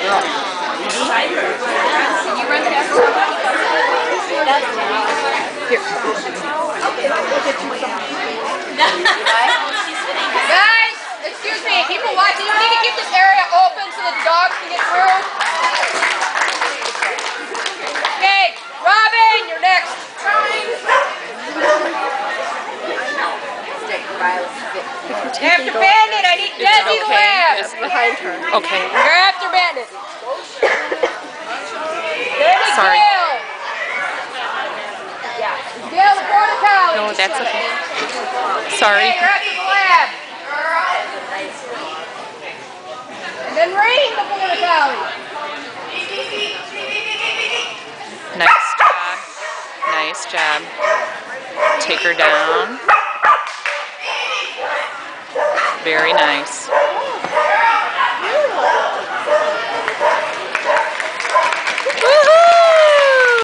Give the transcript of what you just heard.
Here. Guys, excuse me, people watching, you need to keep this area open so the dogs can get through. Okay, Robin, you're next. After Bandit, I need Desi the lab. It's behind her. Okay. You're after Bandit. Sorry. Gail, the border collie. No, that's okay. Sorry. Okay, you're after the lab. And then Rain, the border collie. Nice job. Nice job. Take her down. Very nice.